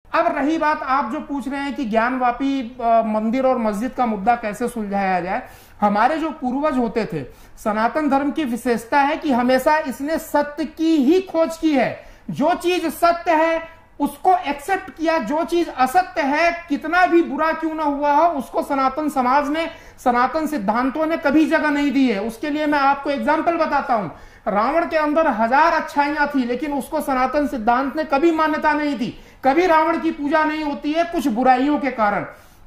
अब रही बात आप जो पूछ रहे हैं कि ज्ञानवापी मंदिर और मस्जिद का मुद्दा कैसे सुलझाया जाए, हमारे जो पूर्वज होते थे, सनातन धर्म की विशेषता है कि हमेशा इसने सत्य की ही खोज की है। जो चीज सत्य है उसको एक्सेप्ट किया, जो चीज असत्य है कितना भी बुरा क्यों ना हुआ हो उसको सनातन समाज ने, सनातन सिद्धांतों ने कभी जगह नहीं दी है। उसके लिए मैं आपको एग्जाम्पल बताता हूं। रावण के अंदर 1000 अच्छाइयां थी, लेकिन उसको सनातन सिद्धांत ने कभी मान्यता नहीं दी। कभी रावण की पूजा नहीं होती है कुछ बुराइयों के कारण।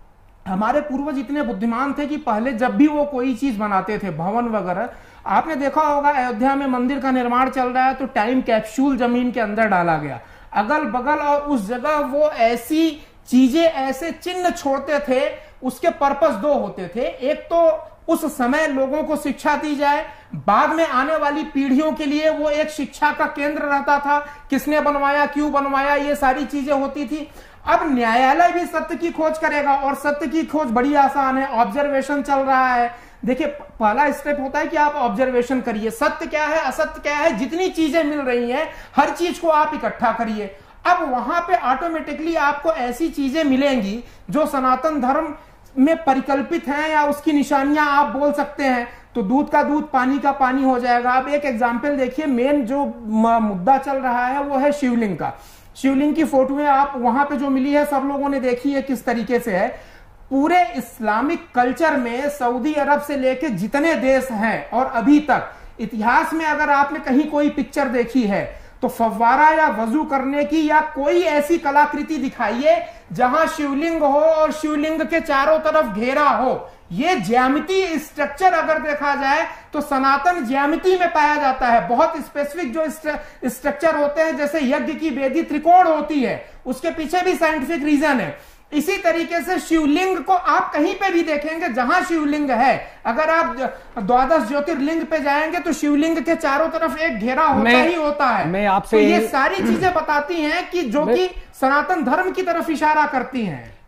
हमारे पूर्वज इतने बुद्धिमान थे कि पहले जब भी वो कोई चीज बनाते थे, भवन वगैरह, आपने देखा होगा अयोध्या में मंदिर का निर्माण चल रहा है तो टाइम कैप्सूल जमीन के अंदर डाला गया, अगल बगल और उस जगह वो ऐसी चीजें, ऐसे चिन्ह छोड़ते थे। उसके पर्पस दो होते थे, एक तो उस समय लोगों को शिक्षा दी जाए, बाद में आने वाली पीढ़ियों के लिए वो एक शिक्षा का केंद्र रहता था। किसने बनवाया, क्यों बनवाया, ये सारी चीजें होती थी। अब न्यायालय भी सत्य की खोज करेगा और सत्य की खोज बड़ी आसान है, ऑब्जर्वेशन चल रहा है। देखिए, पहला स्टेप होता है कि आप ऑब्जर्वेशन करिए, सत्य क्या है, असत्य क्या है, जितनी चीजें मिल रही हैं हर चीज को आप इकट्ठा करिए। अब वहां पे ऑटोमेटिकली आपको ऐसी चीजें मिलेंगी जो सनातन धर्म में परिकल्पित हैं या उसकी निशानियां आप बोल सकते हैं। तो दूध का दूध, पानी का पानी हो जाएगा। अब एक एग्जाम्पल देखिए, मेन जो मुद्दा चल रहा है वो है शिवलिंग का। शिवलिंग की फोटोएं आप वहां पे जो मिली है सब लोगों ने देखी है किस तरीके से है। पूरे इस्लामिक कल्चर में सऊदी अरब से लेके जितने देश हैं और अभी तक इतिहास में अगर आपने कहीं कोई पिक्चर देखी है तो फव्वारा या वजू करने की या कोई ऐसी कलाकृति दिखाइए जहां शिवलिंग हो और शिवलिंग के चारों तरफ घेरा हो। ये ज्यामिति स्ट्रक्चर अगर देखा जाए तो सनातन ज्यामिति में पाया जाता है। बहुत स्पेसिफिक जो स्ट्रक्चर होते हैं, जैसे यज्ञ की वेदी त्रिकोण होती है, उसके पीछे भी साइंटिफिक रीजन है। इसी तरीके से शिवलिंग को आप कहीं पे भी देखेंगे जहां शिवलिंग है, अगर आप 12 ज्योतिर्लिंग पे जाएंगे तो शिवलिंग के चारों तरफ एक घेरा होता ही होता है। मैं आपसे तो ये सारी चीजें बताती हैं कि जो कि सनातन धर्म की तरफ इशारा करती हैं।